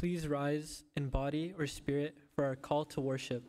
Please rise in body or spirit for our call to worship.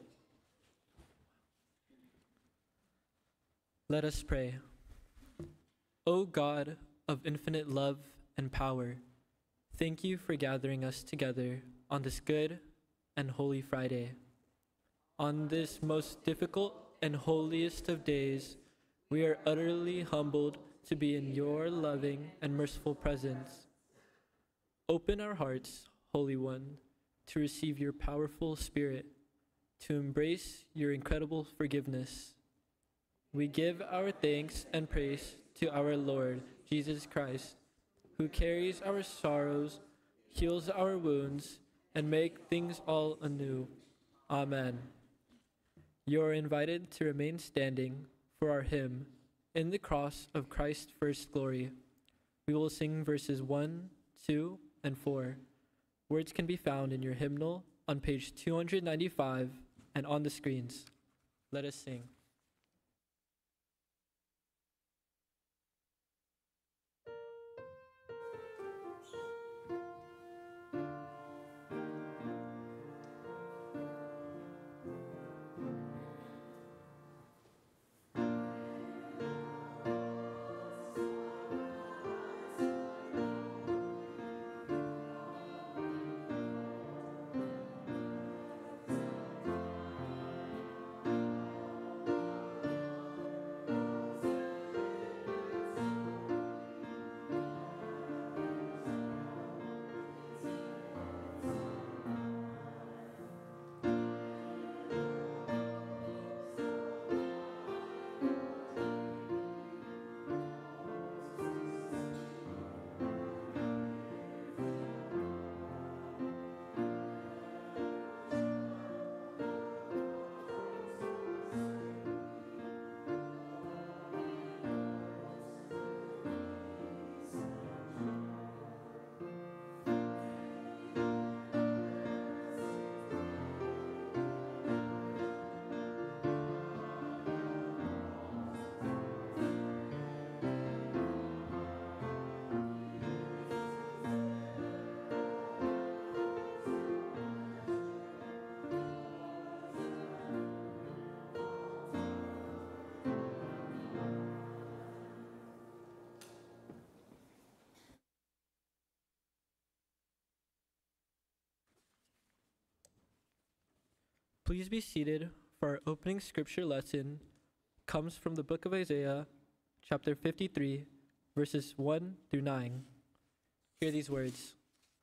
Let us pray. O God of infinite love and power, thank you for gathering us together on this good and holy Friday. On this most difficult and holiest of days, we are utterly humbled to be in your loving and merciful presence. Open our hearts, Holy One, to receive your powerful Spirit, to embrace your incredible forgiveness. We give our thanks and praise to our Lord Jesus Christ, who carries our sorrows, heals our wounds, and makes things all anew. Amen. You are invited to remain standing for our hymn, In the Cross of Christ's First Glory. We will sing verses 1, 2, and 4. Words can be found in your hymnal on page 295 and on the screens. Let us sing. Please be seated for our opening scripture lesson. Comes from the book of Isaiah, chapter 53, verses 1 through 9. Hear these words.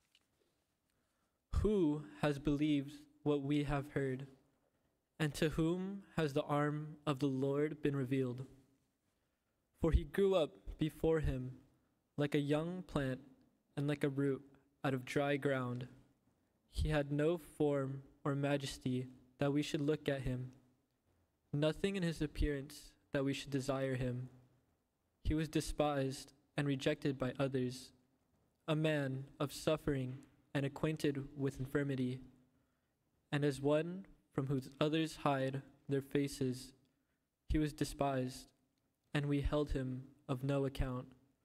Who has believed what we have heard? And to whom has the arm of the Lord been revealed? For he grew up before him like a young plant and like a root out of dry ground. He had no form or majesty that we should look at him, nothing in his appearance that we should desire him. He was despised and rejected by others, a man of suffering and acquainted with infirmity, and as one from whom others hide their faces, he was despised, and we held him of no account.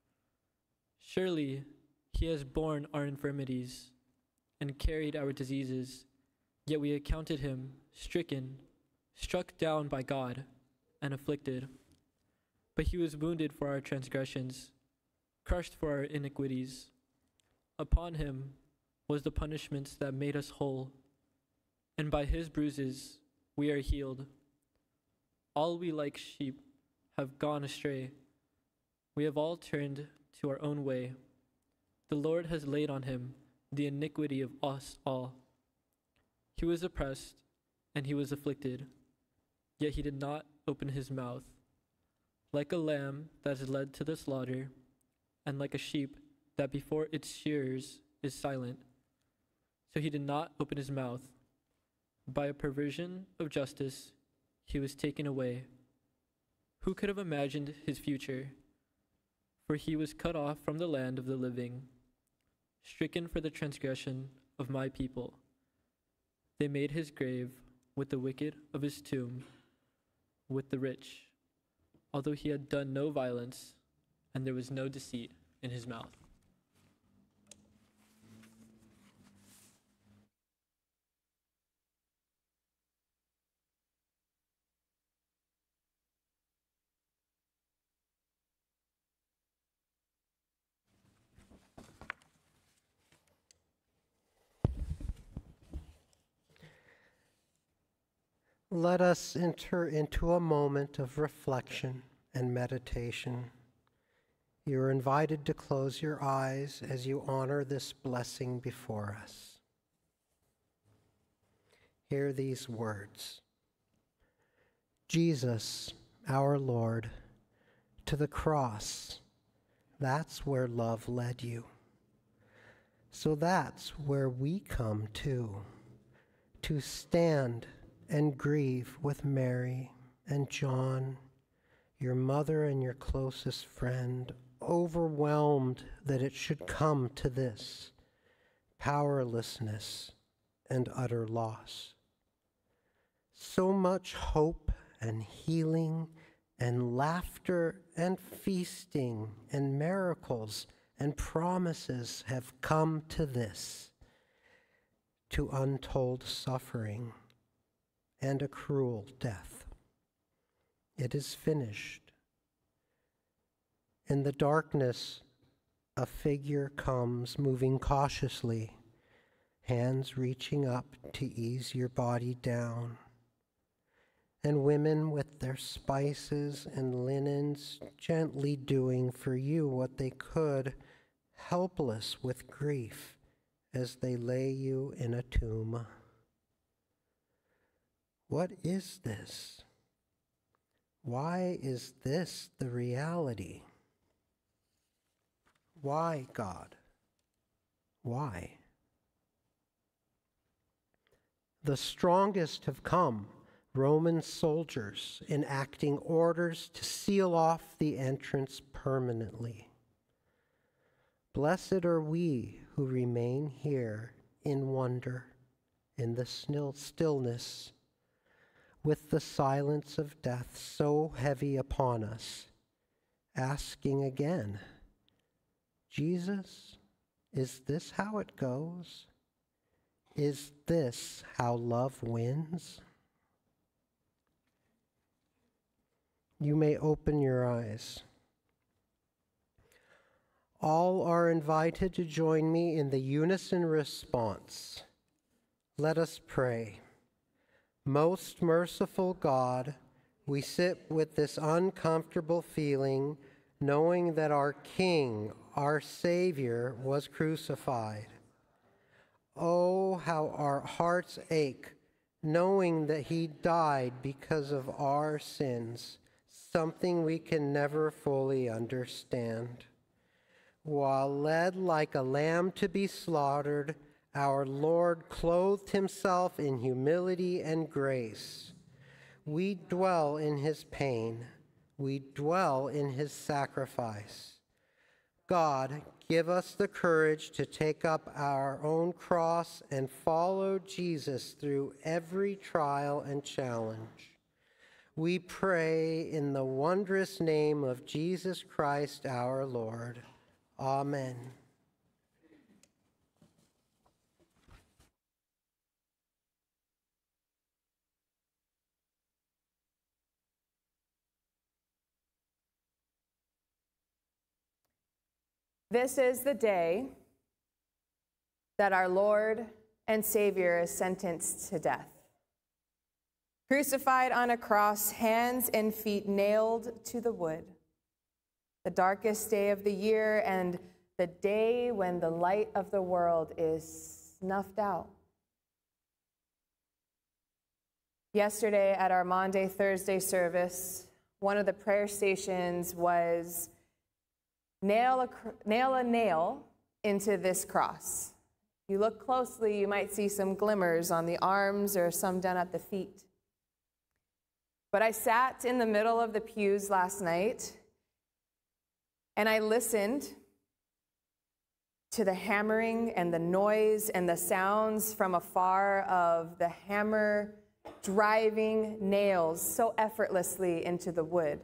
Surely he has borne our infirmities and carried our diseases, yet we accounted him stricken, struck down by God, and afflicted. But he was wounded for our transgressions, crushed for our iniquities. Upon him was the punishment that made us whole, and by his bruises we are healed. All we like sheep have gone astray. We have all turned to our own way. The Lord has laid on him the iniquity of us all. He was oppressed and he was afflicted, yet he did not open his mouth. Like a lamb that is led to the slaughter, and like a sheep that before its shearers is silent, so he did not open his mouth. By a perversion of justice, he was taken away. Who could have imagined his future? For he was cut off from the land of the living, stricken for the transgression of my people. They made his grave with the wicked of his tomb, with the rich, although he had done no violence, and there was no deceit in his mouth. Let us enter into a moment of reflection and meditation. You are invited to close your eyes as you honor this blessing before us. Hear these words. Jesus, our Lord, to the cross, that's where love led you. So that's where we come to stand and grieve with Mary and John, your mother and your closest friend, overwhelmed that it should come to this powerlessness and utter loss. So much hope and healing and laughter and feasting and miracles and promises have come to this, to untold suffering and a cruel death. It is finished. In the darkness, a figure comes, moving cautiously, hands reaching up to ease your body down. And women with their spices and linens gently doing for you what they could, helpless with grief as they lay you in a tomb. What is this? Why is this the reality? Why, God? Why? The strongest have come, Roman soldiers enacting orders to seal off the entrance permanently. Blessed are we who remain here in wonder, in the stillness, with the silence of death so heavy upon us, asking again, Jesus, is this how it goes? Is this how love wins? You may open your eyes. All are invited to join me in the unison response. Let us pray. Most merciful God, we sit with this uncomfortable feeling, knowing that our King, our Savior, was crucified. Oh, how our hearts ache, knowing that he died because of our sins, something we can never fully understand. While led like a lamb to be slaughtered, our Lord clothed himself in humility and grace. We dwell in his pain. We dwell in his sacrifice. God, give us the courage to take up our own cross and follow Jesus through every trial and challenge. We pray in the wondrous name of Jesus Christ our Lord. Amen. This is the day that our Lord and Savior is sentenced to death. Crucified on a cross, hands and feet nailed to the wood. The darkest day of the year and the day when the light of the world is snuffed out. Yesterday at our Maundy Thursday service, one of the prayer stations was nail a nail into this cross. If you look closely, you might see some glimmers on the arms or some done at the feet. But I sat in the middle of the pews last night and I listened to the hammering and the noise and the sounds from afar of the hammer driving nails so effortlessly into the wood.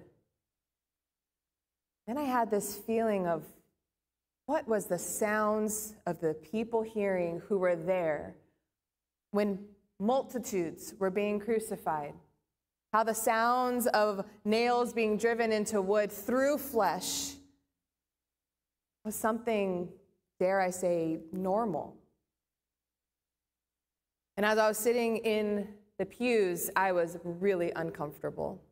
Then I had this feeling of what was the sounds of the people hearing who were there when multitudes were being crucified. How the sounds of nails being driven into wood through flesh was something, dare I say, normal. And as I was sitting in the pews, I was really uncomfortable.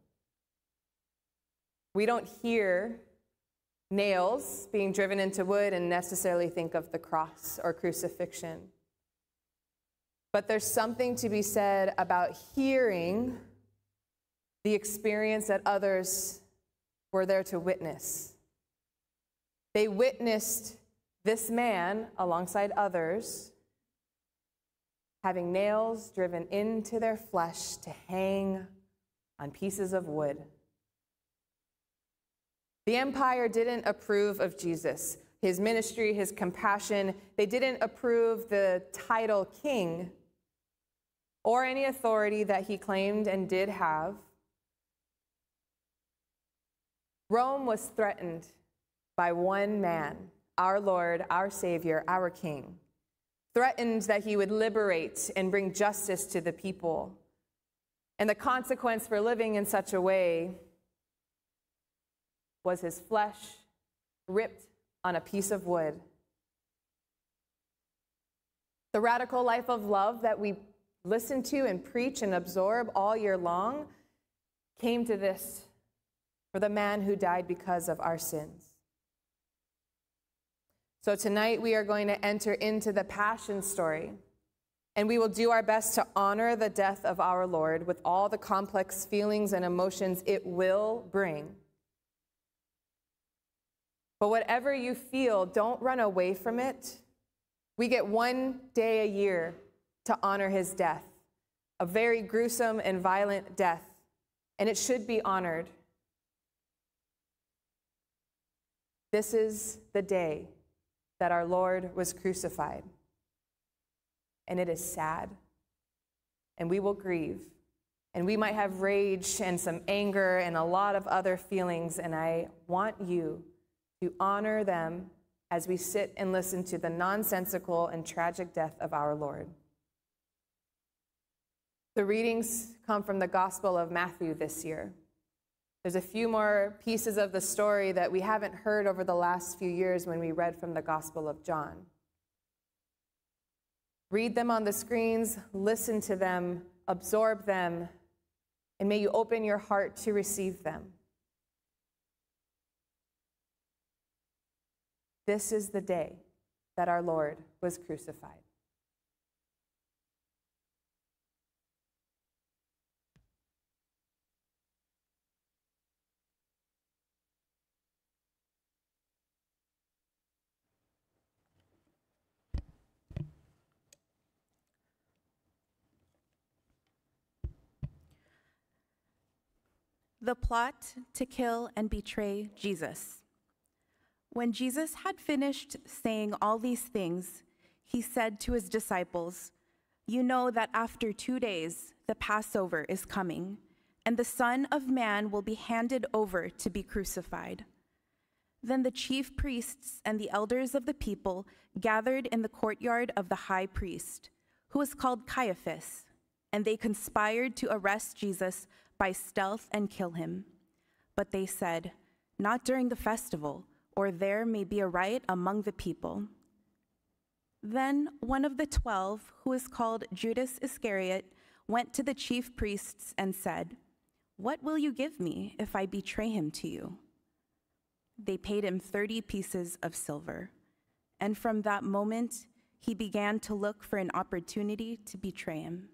We don't hear nails being driven into wood and necessarily think of the cross or crucifixion. But there's something to be said about hearing the experience that others were there to witness. They witnessed this man, alongside others, having nails driven into their flesh to hang on pieces of wood. The empire didn't approve of Jesus, his ministry, his compassion. They didn't approve the title king or any authority that he claimed and did have. Rome was threatened by one man, our Lord, our Savior, our King, threatened that he would liberate and bring justice to the people. And the consequence for living in such a way was his flesh ripped on a piece of wood. The radical life of love that we listen to and preach and absorb all year long came to this for the man who died because of our sins. So tonight we are going to enter into the Passion story, and we will do our best to honor the death of our Lord with all the complex feelings and emotions it will bring. But whatever you feel, don't run away from it. We get one day a year to honor his death, a very gruesome and violent death, and it should be honored. This is the day that our Lord was crucified, and it is sad, and we will grieve, and we might have rage and some anger and a lot of other feelings, and I want you to honor them as we sit and listen to the nonsensical and tragic death of our Lord. The readings come from the Gospel of Matthew this year. There's a few more pieces of the story that we haven't heard over the last few years when we read from the Gospel of John. Read them on the screens, listen to them, absorb them, and may you open your heart to receive them. This is the day that our Lord was crucified. The plot to kill and betray Jesus. When Jesus had finished saying all these things, he said to his disciples, "You know that after 2 days the Passover is coming, and the Son of Man will be handed over to be crucified." Then the chief priests and the elders of the people gathered in the courtyard of the high priest, who was called Caiaphas, and they conspired to arrest Jesus by stealth and kill him. But they said, "Not during the festival, or there may be a riot among the people." Then one of the 12, who is called Judas Iscariot, went to the chief priests and said, "What will you give me if I betray him to you?" They paid him 30 pieces of silver, and from that moment he began to look for an opportunity to betray him.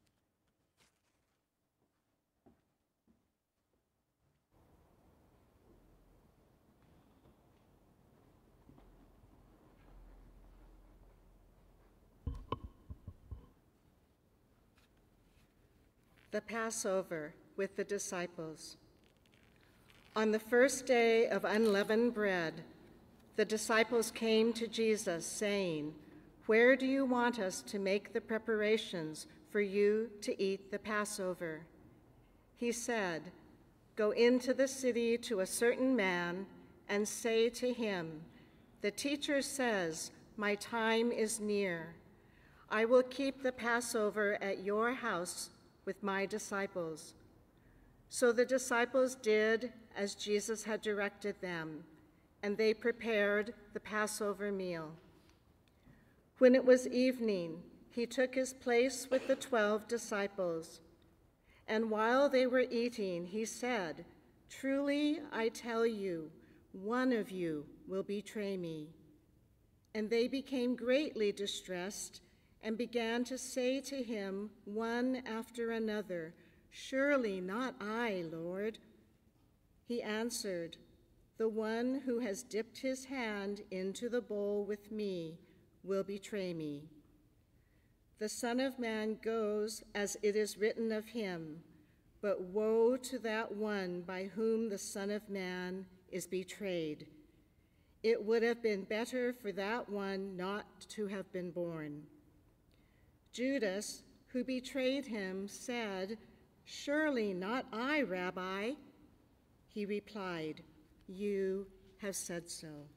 The Passover with the disciples. On the first day of unleavened bread, the disciples came to Jesus, saying, "Where do you want us to make the preparations for you to eat the Passover?" He said, "Go into the city to a certain man and say to him, 'The teacher says, my time is near. I will keep the Passover at your house with my disciples.'" So the disciples did as Jesus had directed them, and they prepared the Passover meal. When it was evening, he took his place with the 12 disciples. And while they were eating, he said, "Truly, I tell you, one of you will betray me." And they became greatly distressed and began to say to him one after another, "Surely not I, Lord." He answered, "The one who has dipped his hand into the bowl with me will betray me. The Son of Man goes as it is written of him, but woe to that one by whom the Son of Man is betrayed. It would have been better for that one not to have been born." Judas, who betrayed him, said, "Surely not I, Rabbi." He replied, "You have said so."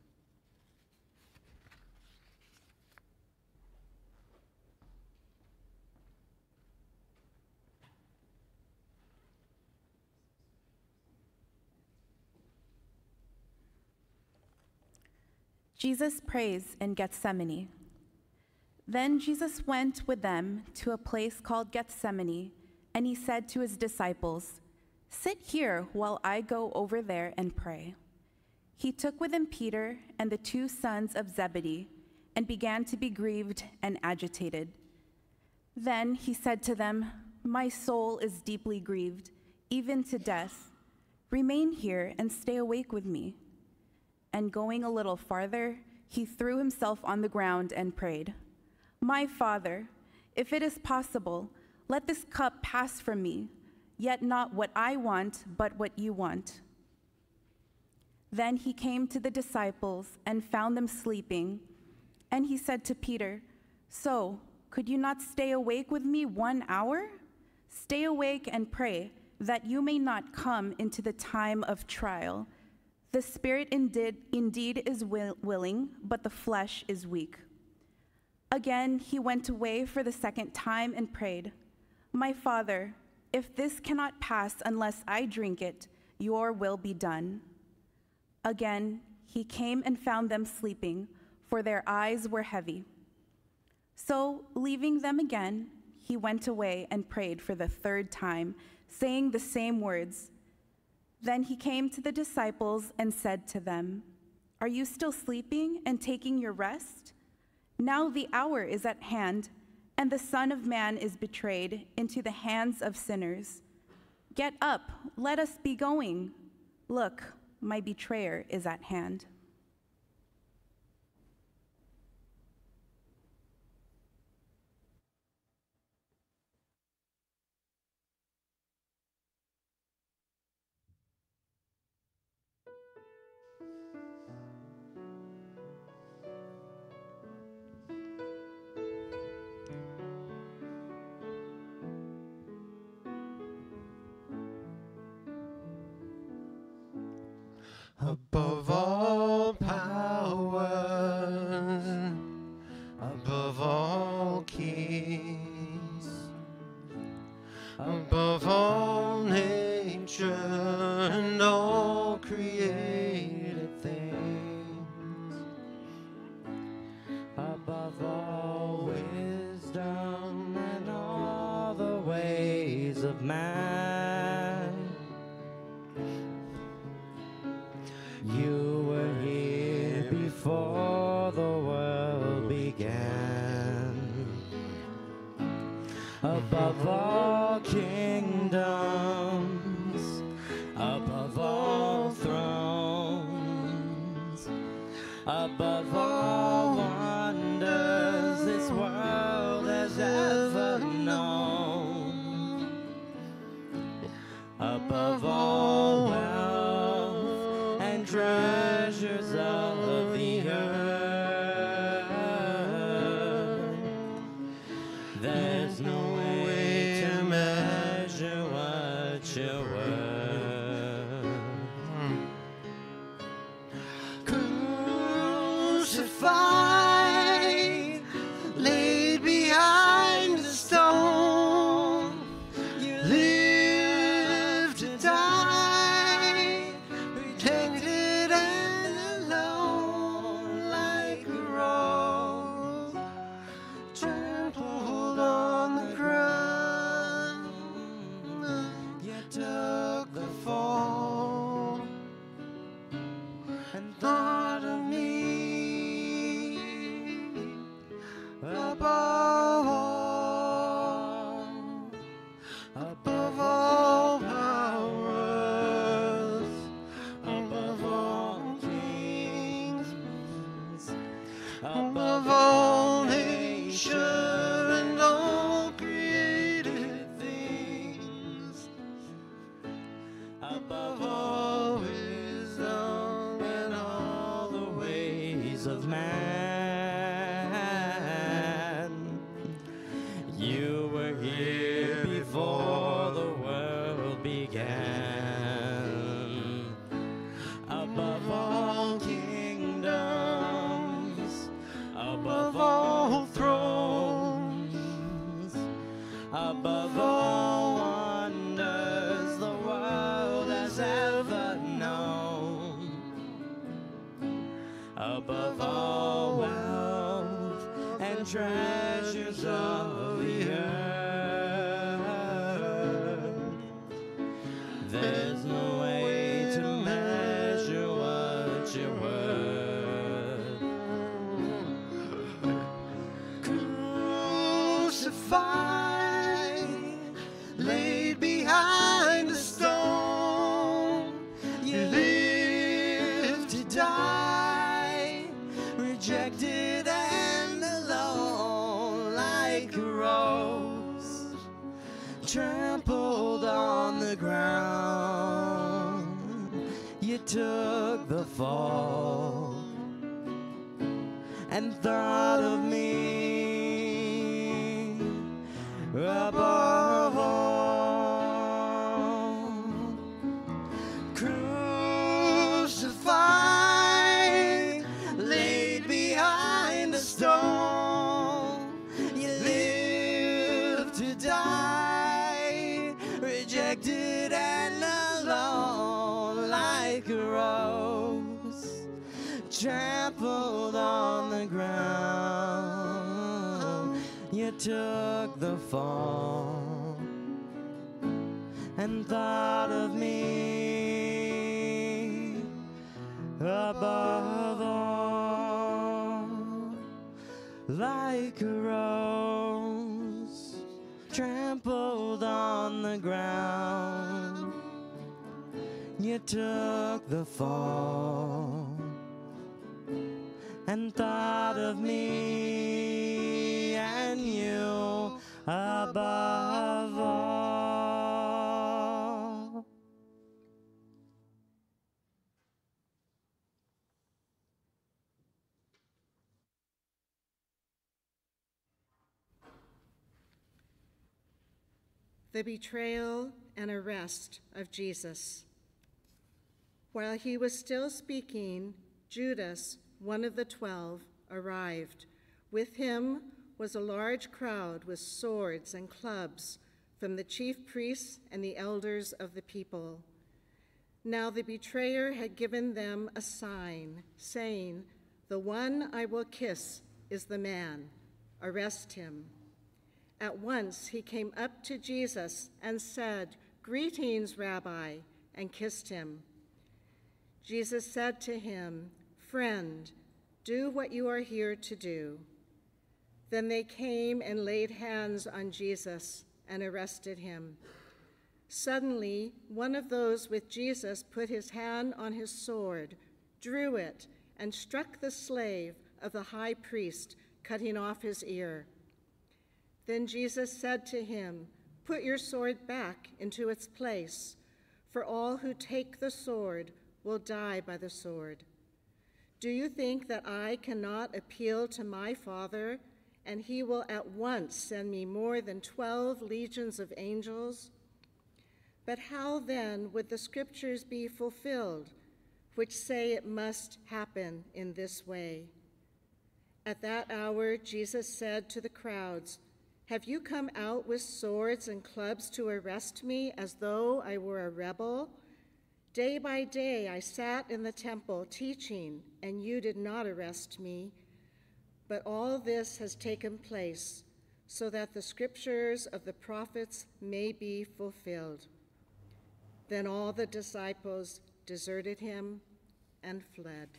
Jesus prays in Gethsemane. Then Jesus went with them to a place called Gethsemane, and he said to his disciples, "Sit here while I go over there and pray." He took with him Peter and the 2 sons of Zebedee and began to be grieved and agitated. Then he said to them, "My soul is deeply grieved, even to death. Remain here and stay awake with me." And going a little farther, he threw himself on the ground and prayed, "My Father, if it is possible, let this cup pass from me, yet not what I want, but what you want." Then he came to the disciples and found them sleeping, and he said to Peter, "So, could you not stay awake with me 1 hour? Stay awake and pray, that you may not come into the time of trial. The spirit indeed is willing, but the flesh is weak." Again, he went away for the 2nd time and prayed, "My Father, if this cannot pass unless I drink it, your will be done." Again, he came and found them sleeping, for their eyes were heavy. So, leaving them again, he went away and prayed for the 3rd time, saying the same words. Then he came to the disciples and said to them, "Are you still sleeping and taking your rest? Now the hour is at hand, and the Son of Man is betrayed into the hands of sinners. Get up, let us be going. Look, my betrayer is at hand." Above all powers, above all kings, above all nature and all created things, above all wisdom and all the ways of man, you were here before the world began. Above all kingdoms, above all thrones, above all wonders this world has ever known, above all wealth and treasures of the earth, there's no way to measure what you're worth. Crucified, laid behind the stone, you live to die, rejected and alone, like a rose trampled man. You were here before the world began. Above all kingdoms, above all thrones, above all wonders the world has ever known, above all wealth and treasures of the earth, there's no way to measure what you're worth. Crucified, laid behind a stone, you live to die, rejected and alone, like a rose trampled on the ground. You took the fall and thought of me above all. Crucified, laid behind a stone, you live to die, rejected and alone, like a rose trampled on the ground. You took the fall and thought of me above all, like a rose trampled on the ground. You took the fall and thought of me and you above all. The betrayal and arrest of Jesus. While he was still speaking, Judas, one of the 12, arrived. With him was a large crowd with swords and clubs from the chief priests and the elders of the people. Now the betrayer had given them a sign, saying, "The one I will kiss is the man. Arrest him." At once he came up to Jesus and said, "Greetings, Rabbi," and kissed him. Jesus said to him, "Friend, do what you are here to do." Then they came and laid hands on Jesus and arrested him. Suddenly, one of those with Jesus put his hand on his sword, drew it, and struck the slave of the high priest, cutting off his ear. Then Jesus said to him, "Put your sword back into its place, for all who take the sword will die by the sword. Do you think that I cannot appeal to my Father, and he will at once send me more than 12 legions of angels? But how then would the scriptures be fulfilled, which say it must happen in this way?" At that hour, Jesus said to the crowds, "Have you come out with swords and clubs to arrest me as though I were a rebel? Day by day I sat in the temple teaching, and you did not arrest me. But all this has taken place so that the scriptures of the prophets may be fulfilled." Then all the disciples deserted him and fled.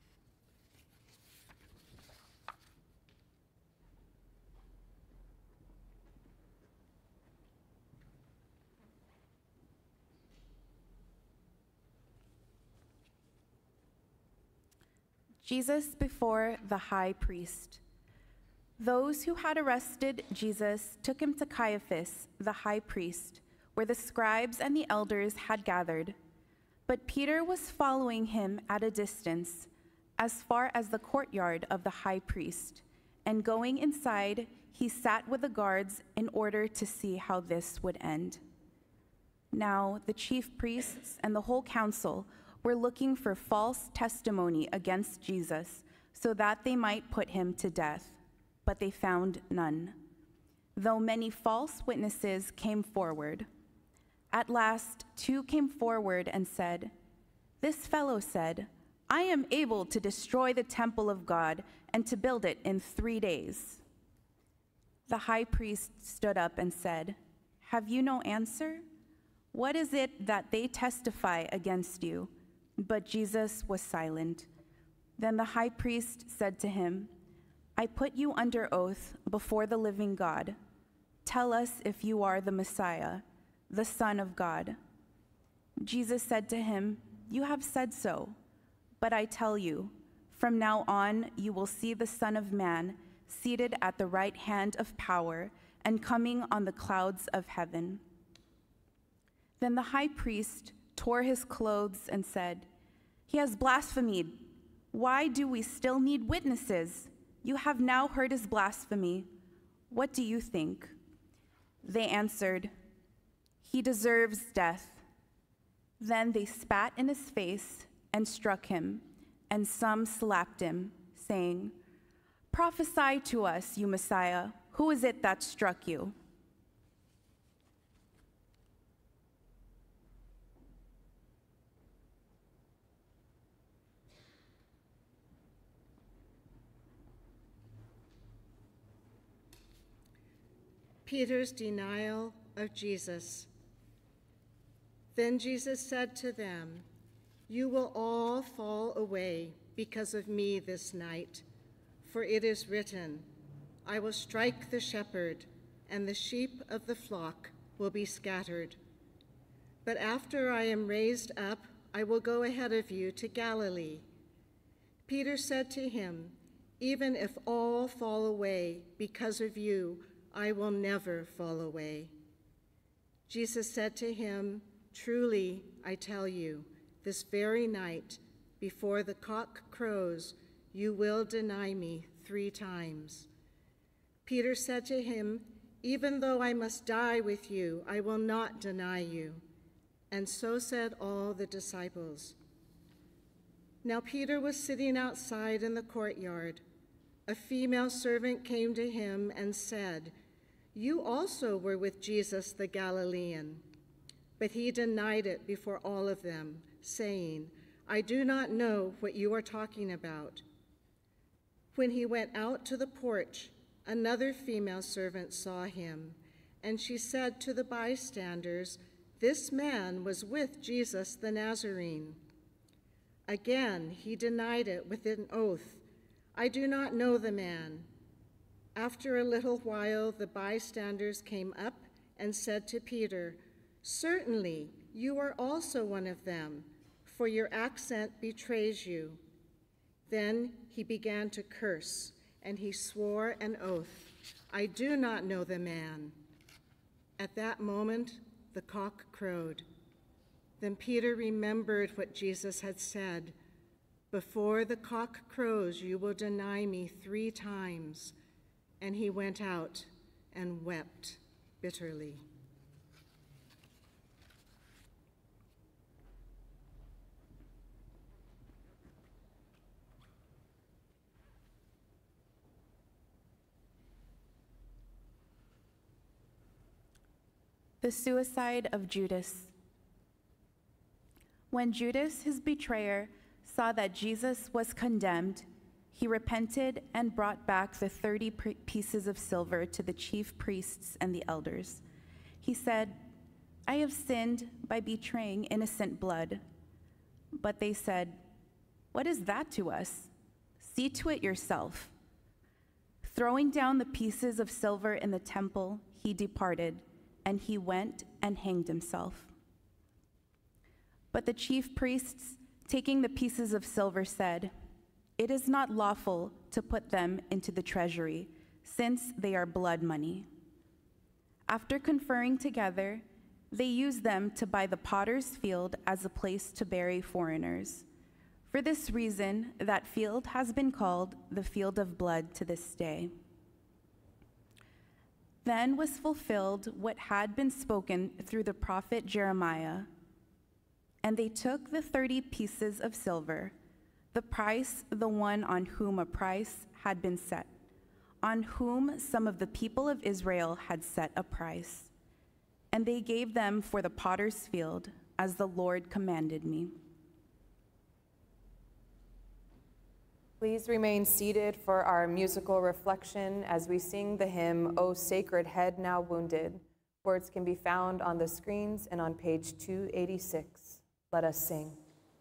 Jesus before the high priest. Those who had arrested Jesus took him to Caiaphas, the high priest, where the scribes and the elders had gathered. But Peter was following him at a distance, as far as the courtyard of the high priest, and going inside, he sat with the guards in order to see how this would end. Now the chief priests and the whole council were looking for false testimony against Jesus so that they might put him to death, but they found none, though many false witnesses came forward. At last, 2 came forward and said, "This fellow said, 'I am able to destroy the temple of God and to build it in 3 days.'" The high priest stood up and said, "Have you no answer? What is it that they testify against you?" But Jesus was silent. Then the high priest said to him, "I put you under oath before the living God. Tell us if you are the Messiah, the Son of God." Jesus said to him, "You have said so. But I tell you, from now on you will see the Son of Man seated at the right hand of power and coming on the clouds of heaven." Then the high priest tore his clothes and said, "He has blasphemed. Why do we still need witnesses? You have now heard his blasphemy. What do you think?" They answered, "He deserves death." Then they spat in his face and struck him, and some slapped him, saying, "Prophesy to us, you Messiah. Who is it that struck you?" Peter's denial of Jesus. Then Jesus said to them, "You will all fall away because of me this night, for it is written, 'I will strike the shepherd, and the sheep of the flock will be scattered.' But after I am raised up, I will go ahead of you to Galilee." Peter said to him, "Even if all fall away because of you, I will never fall away." Jesus said to him, "Truly, I tell you, this very night, before the cock crows, you will deny me 3 times." Peter said to him, "Even though I must die with you, I will not deny you." And so said all the disciples. Now Peter was sitting outside in the courtyard. A female servant came to him and said, "You also were with Jesus the Galilean." But he denied it before all of them, saying, "I do not know what you are talking about." When he went out to the porch, another female servant saw him, and she said to the bystanders, "This man was with Jesus the Nazarene." Again, he denied it with an oath, "I do not know the man." After a little while, the bystanders came up and said to Peter, "Certainly, you are also one of them, for your accent betrays you." Then he began to curse, and he swore an oath, "I do not know the man." At that moment, the cock crowed. Then Peter remembered what Jesus had said, "Before the cock crows, you will deny me 3 times." And he went out and wept bitterly. The suicide of Judas. When Judas, his betrayer, saw that Jesus was condemned, he repented and brought back the 30 pieces of silver to the chief priests and the elders. He said, "I have sinned by betraying innocent blood." But they said, "What is that to us? See to it yourself." Throwing down the pieces of silver in the temple, he departed, and he went and hanged himself. But the chief priests, taking the pieces of silver, said, "It is not lawful to put them into the treasury, since they are blood money." After conferring together, they used them to buy the potter's field as a place to bury foreigners. For this reason, that field has been called the field of blood to this day. Then was fulfilled what had been spoken through the prophet Jeremiah. And they took the 30 pieces of silver, the price, the one on whom a price had been set, on whom some of the people of Israel had set a price. And they gave them for the potter's field, as the Lord commanded me. Please remain seated for our musical reflection as we sing the hymn, O Sacred Head Now Wounded. Words can be found on the screens and on page 286. Let us sing.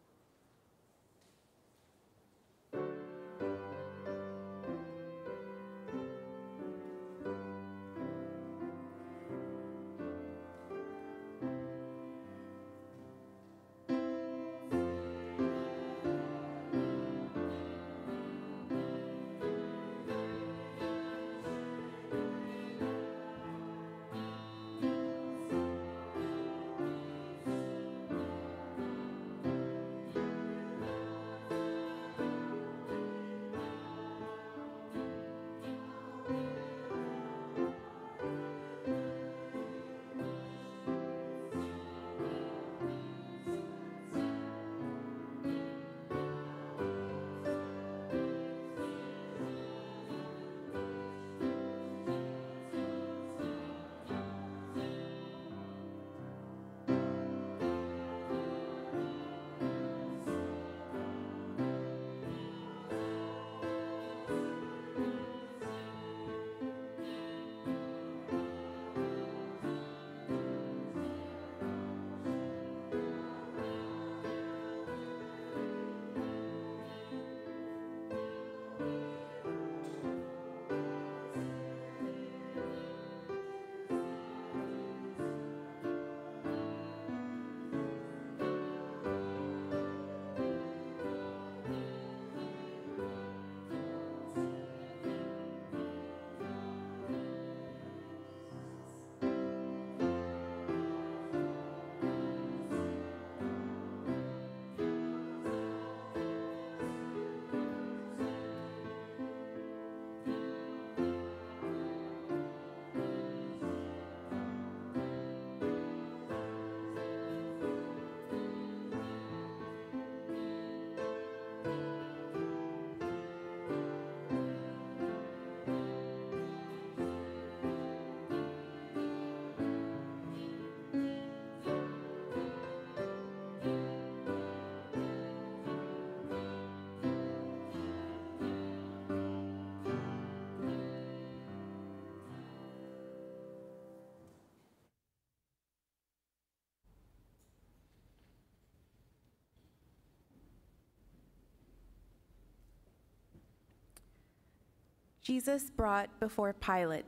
Jesus brought before Pilate.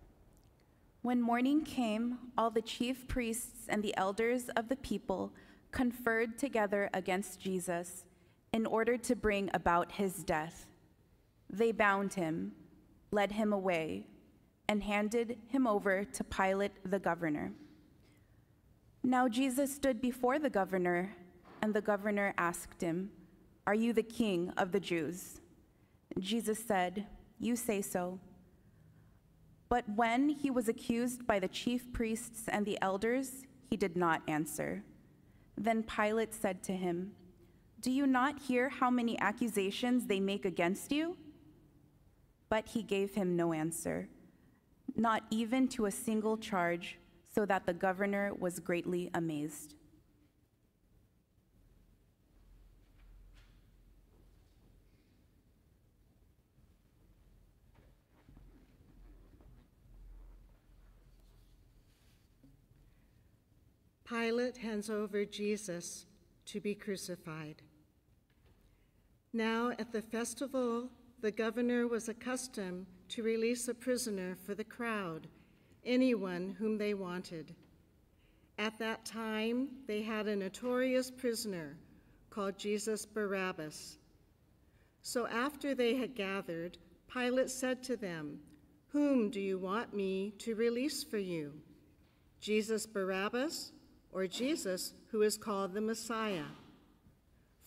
When morning came, all the chief priests and the elders of the people conferred together against Jesus in order to bring about his death. They bound him, led him away, and handed him over to Pilate the governor. Now Jesus stood before the governor, and the governor asked him, "Are you the king of the Jews?" Jesus said, "You say so." But when he was accused by the chief priests and the elders, he did not answer. Then Pilate said to him, "Do you not hear how many accusations they make against you?" But he gave him no answer, not even to a single charge, so that the governor was greatly amazed. Pilate hands over Jesus to be crucified. Now at the festival, the governor was accustomed to release a prisoner for the crowd, anyone whom they wanted. At that time, they had a notorious prisoner called Jesus Barabbas. So after they had gathered, Pilate said to them, "Whom do you want me to release for you? Jesus Barabbas, or Jesus who is called the Messiah?"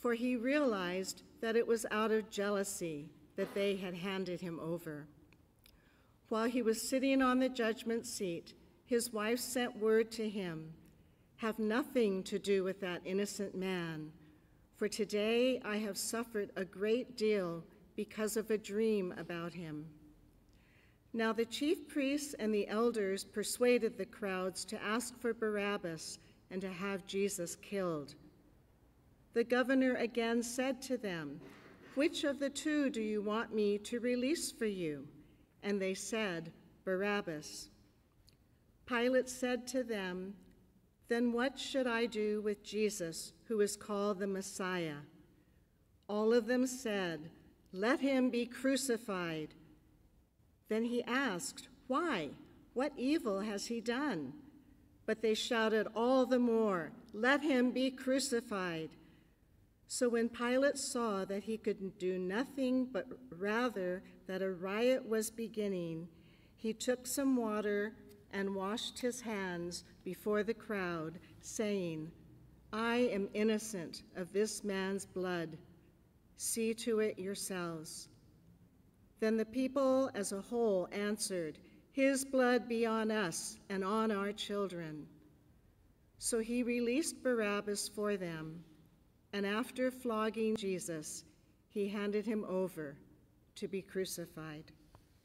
for he realized that it was out of jealousy that they had handed him over. While he was sitting on the judgment seat, his wife sent word to him, "Have nothing to do with that innocent man, for today I have suffered a great deal because of a dream about him." Now the chief priests and the elders persuaded the crowds to ask for Barabbas and to have Jesus killed. The governor again said to them, "Which of the two do you want me to release for you?" And they said, "Barabbas." Pilate said to them, "Then what should I do with Jesus, who is called the Messiah?" All of them said, "Let him be crucified." Then he asked, "Why? What evil has he done?" But they shouted all the more, "Let him be crucified." So when Pilate saw that he could do nothing, but rather that a riot was beginning, he took some water and washed his hands before the crowd, saying, "I am innocent of this man's blood. See to it yourselves." Then the people as a whole answered, "His blood be on us and on our children." So he released Barabbas for them, and after flogging Jesus, he handed him over to be crucified.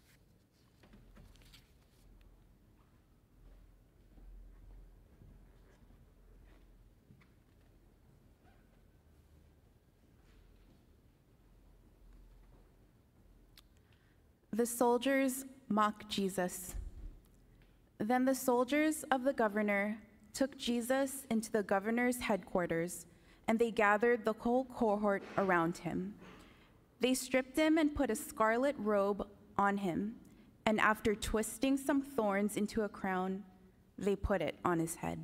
The soldiers mock Jesus. Then the soldiers of the governor took Jesus into the governor's headquarters, and they gathered the whole cohort around him. They stripped him and put a scarlet robe on him, and after twisting some thorns into a crown, they put it on his head.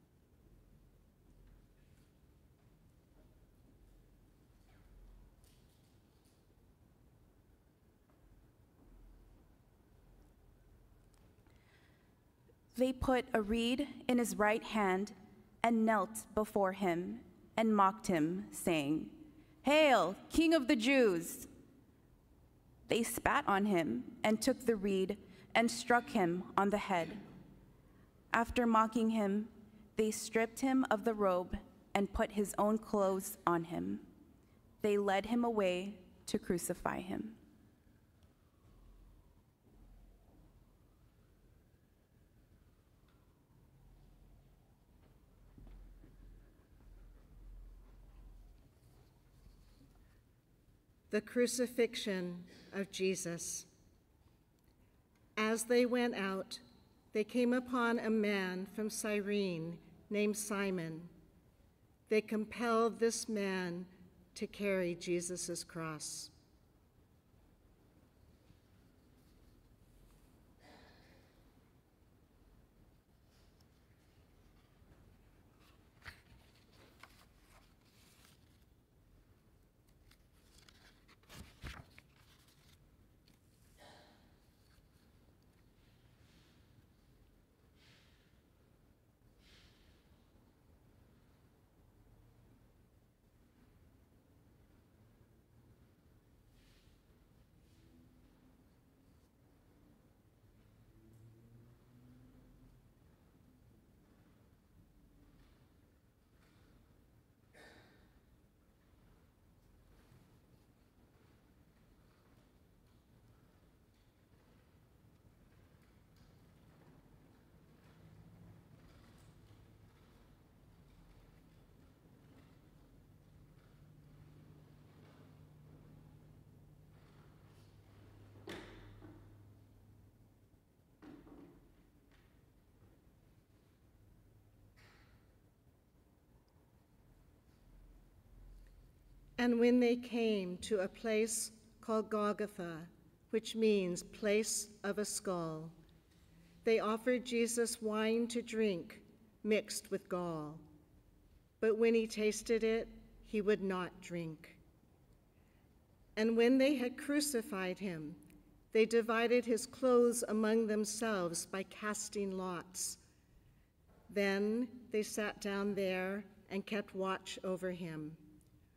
They put a reed in his right hand and knelt before him and mocked him, saying, "Hail, King of the Jews!" They spat on him and took the reed and struck him on the head. After mocking him, they stripped him of the robe and put his own clothes on him. They led him away to crucify him. The crucifixion of Jesus. As they went out, they came upon a man from Cyrene named Simon. They compelled this man to carry Jesus' cross. And when they came to a place called Golgotha, which means place of a skull, they offered Jesus wine to drink mixed with gall. But when he tasted it, he would not drink. And when they had crucified him, they divided his clothes among themselves by casting lots. Then they sat down there and kept watch over him.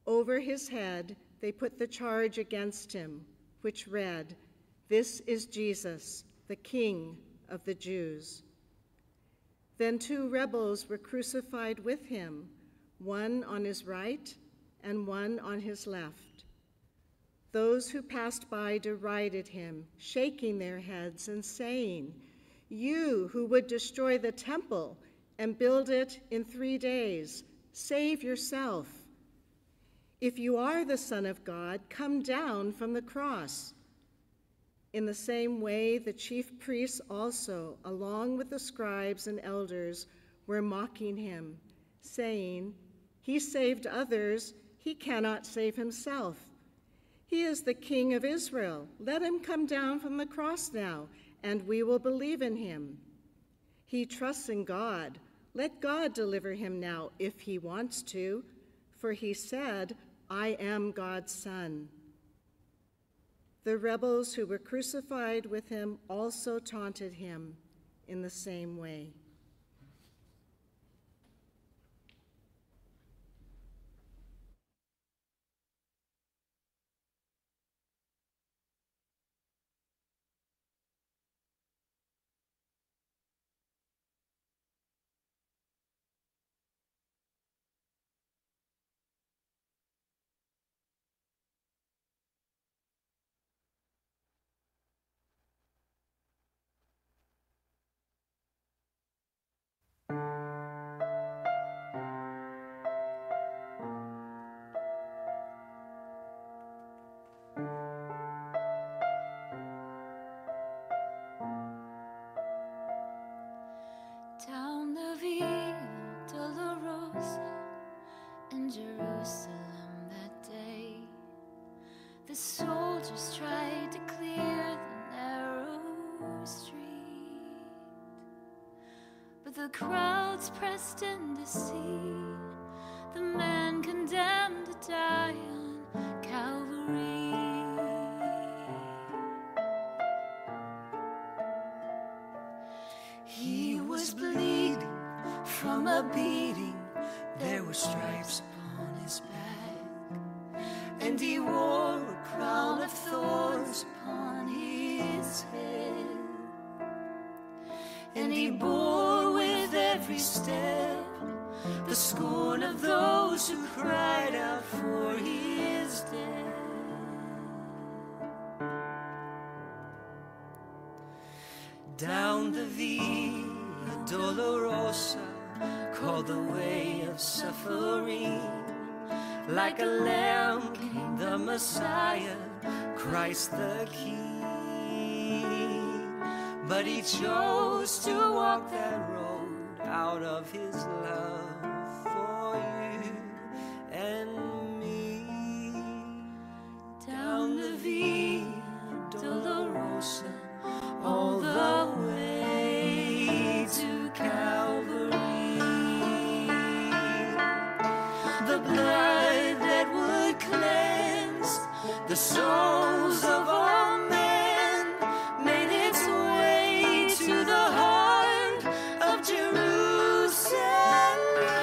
Over his head they put the charge against him, which read, "This is Jesus, the King of the Jews." Then 2 rebels were crucified with him, one on his right and one on his left. Those who passed by derided him, shaking their heads and saying, "You who would destroy the temple and build it in 3 days, save yourself. If you are the Son of God, come down from the cross." In the same way, the chief priests also, along with the scribes and elders, were mocking him, saying, "He saved others, he cannot save himself. He is the King of Israel. Let him come down from the cross now, and we will believe in him. He trusts in God. Let God deliver him now if he wants to, for he said, 'I am God's son.'" The rebels who were crucified with him also taunted him in the same way. Down the Via Dolorosa in Jerusalem that day, the soldiers tried to clear the narrow street, but the crowds pressed in to see the man condemned to die on Calvary. He was bleeding from a beating, there were stripes upon his back, and he wore a crown of thorns upon his head, and he bore with every step the scorn of those who cried out for his death. Down the Via Dolorosa, called the way of suffering, like a lamb came the Messiah, Christ the King. But he chose to walk that road out of his love for you and me. Down the Via Dolorosa, all the way to Calvary. The blood that would cleanse the souls of all men made its way to the heart of Jerusalem.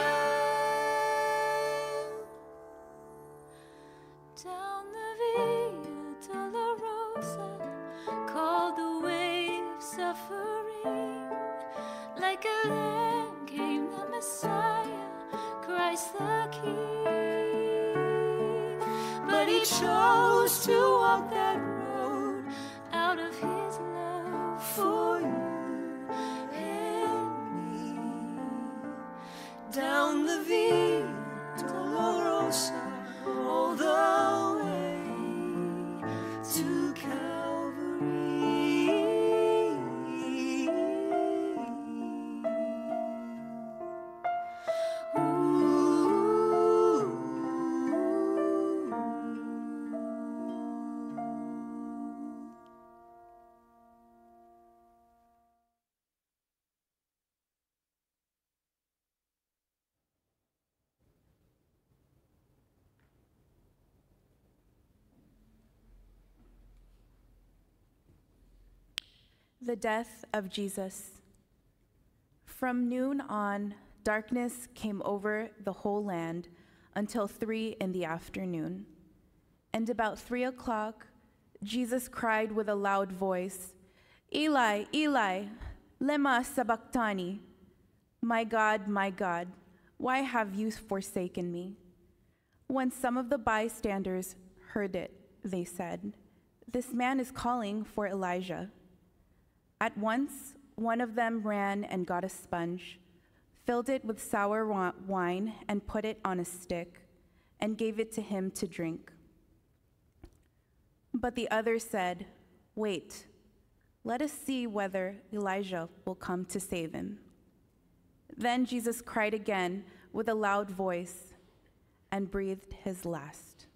Down the Via Dolorosa, called the way of suffering, like a lamb came the Messiah, Christ the King. But he chose to walk that road out of his love for you and me. Down the Via Dolorosa, all the way to Calvary. The death of Jesus. From noon on, darkness came over the whole land until 3 in the afternoon. And about 3 o'clock, Jesus cried with a loud voice, "Eli, Eli, lema sabachthani?" My God, why have you forsaken me?" When some of the bystanders heard it, they said, "This man is calling for Elijah." At once, one of them ran and got a sponge, filled it with sour wine, and put it on a stick, and gave it to him to drink. But the other said, "Wait, let us see whether Elijah will come to save him." Then Jesus cried again with a loud voice and breathed his last.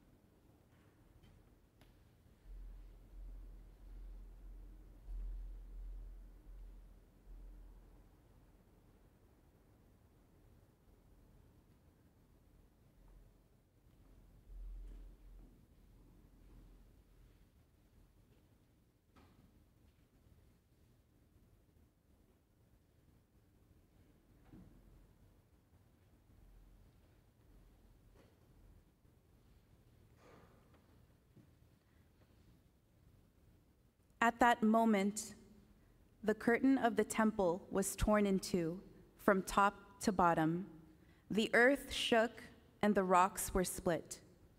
At that moment, the curtain of the temple was torn in two, from top to bottom. The earth shook and the rocks were split.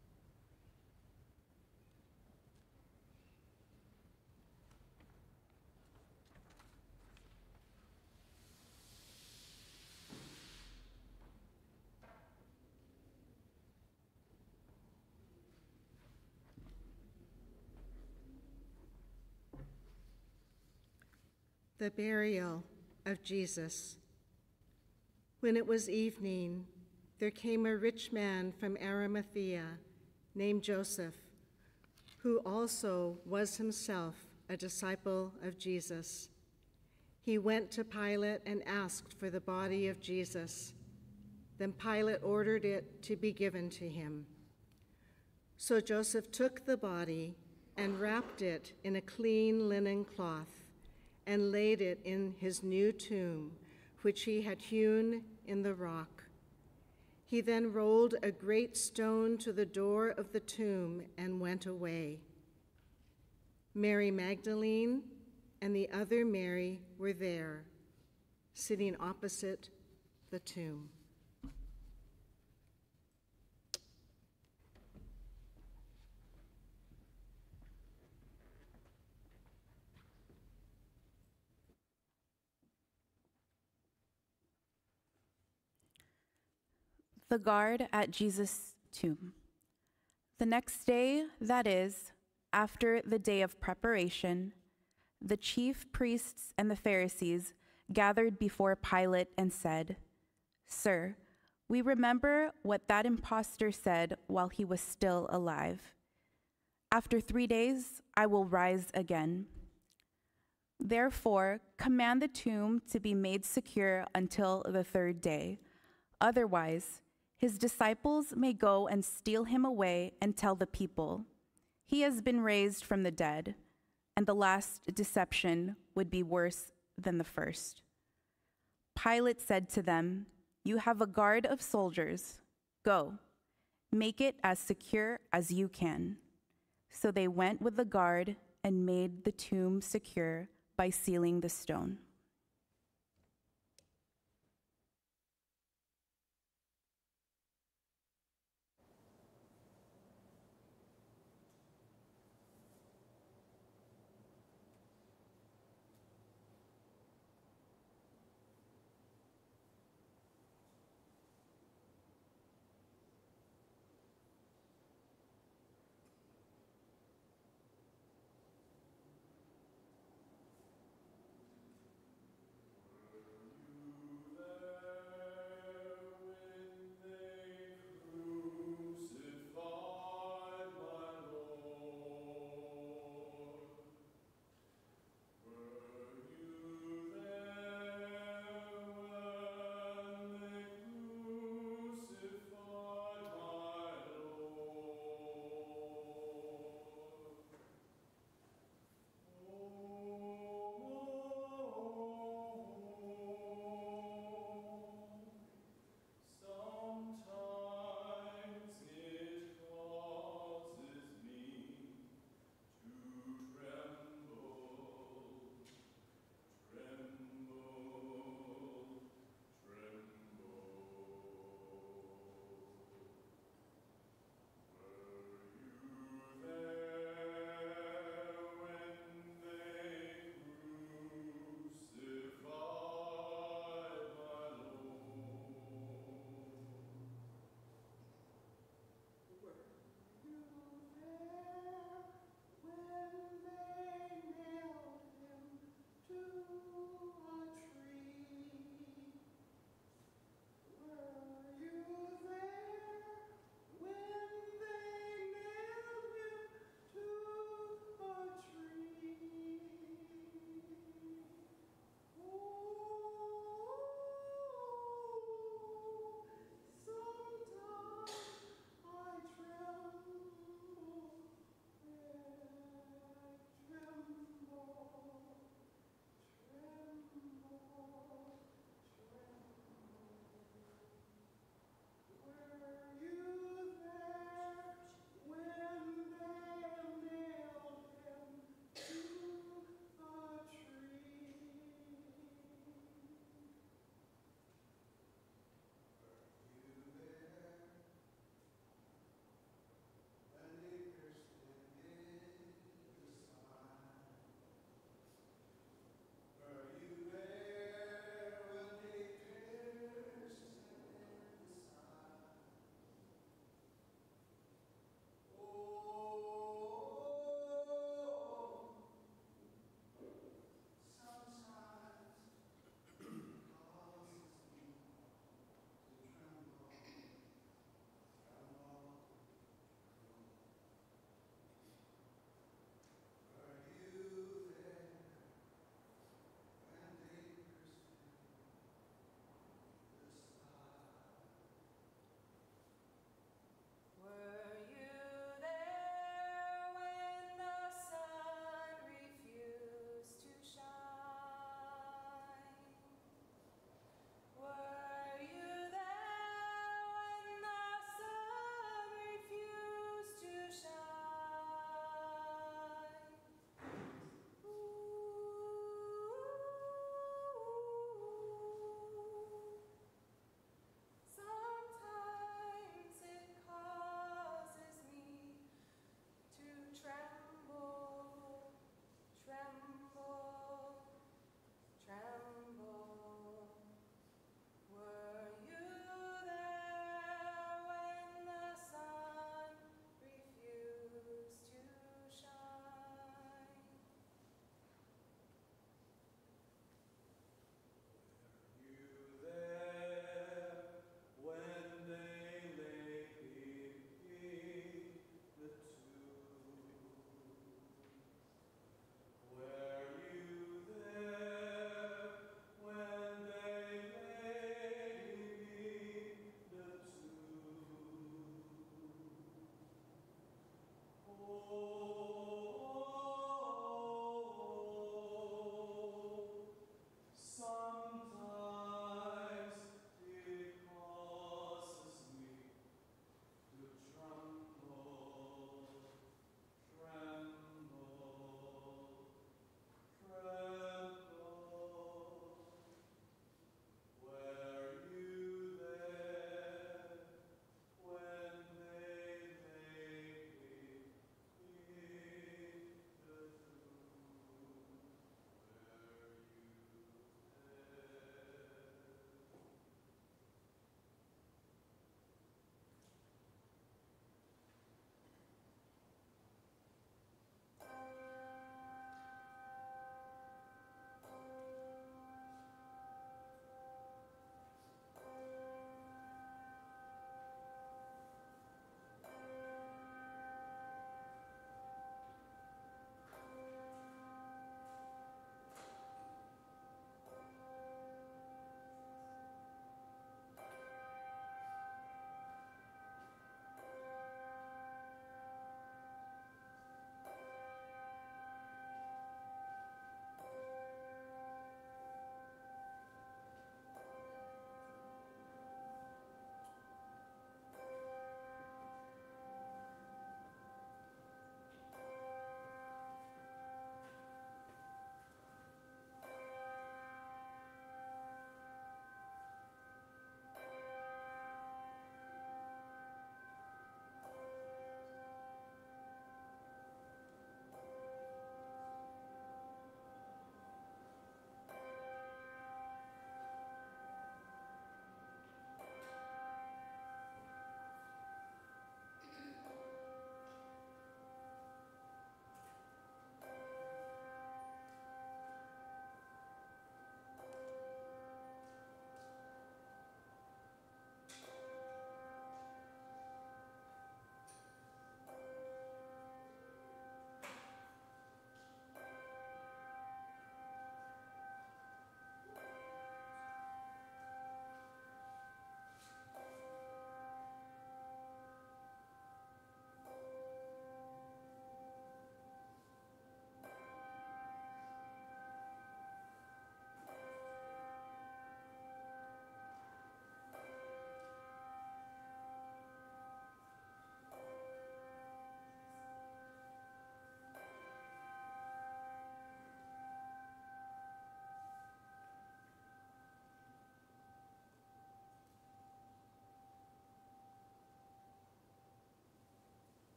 The burial of Jesus. When it was evening, there came a rich man from Arimathea named Joseph, who also was himself a disciple of Jesus. He went to Pilate and asked for the body of Jesus. Then Pilate ordered it to be given to him. So Joseph took the body and wrapped it in a clean linen cloth and laid it in his new tomb, which he had hewn in the rock. He then rolled a great stone to the door of the tomb and went away. Mary Magdalene and the other Mary were there, sitting opposite the tomb. The guard at Jesus' tomb. The next day, that is, after the day of preparation, the chief priests and the Pharisees gathered before Pilate and said, "Sir, we remember what that impostor said while he was still alive. After 3 days, I will rise again. Therefore, command the tomb to be made secure until the 3rd day. Otherwise, his disciples may go and steal him away and tell the people, 'He has been raised from the dead,' and the last deception would be worse than the first." Pilate said to them, "You have a guard of soldiers. Go, make it as secure as you can." So they went with the guard and made the tomb secure by sealing the stone.